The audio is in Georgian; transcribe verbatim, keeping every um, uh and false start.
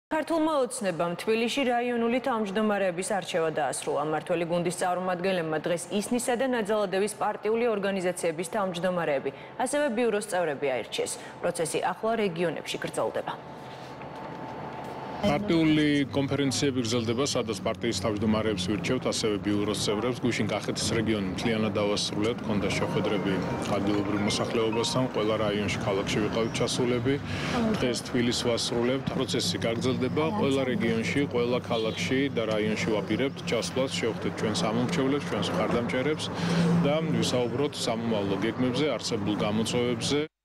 ქართულმა ოცნებამ თბილისში რაიონული თავმჯდომარეების არჩევა დაასრულა. მმართველი გუნდის წარმომადგენლებმა დღეს ისნისა და ნაძალადევის პარტიული ორგანიზაციების თავმჯდომარეები, ასევე ბიუროს წევრები აირჩიეს. პროცესი ახლა რეგიონებში გრძელდება. პარტიული კონფერენციები გრძელდება, სადაც პარტიის თავმჯდომარეებს ვირჩევთ, ასევე ბიუროს წევრებს. გუშინ კახეთის რეგიონი მთლიანად დავასრულეთ, ჰქონდა შეხვედრები ადგილობრივ მოსახლეობასთან, ყველა რაიონში ქალაქში ვიყავით ჩასულები. დღეს თბილისს ვასრულებთ. პროცესი გაგრძელდება ყველა რეგიონში, ყველა ქალაქში და რაიონში ვაპირებთ ჩასვლას, შევხვდეთ ჩვენ სამომრჩევლებს, ჩვენს მხარდამჭერებს და ვისაუბროთ სამომავლო გეგმებზე, არსებულ გამოწვევებზე.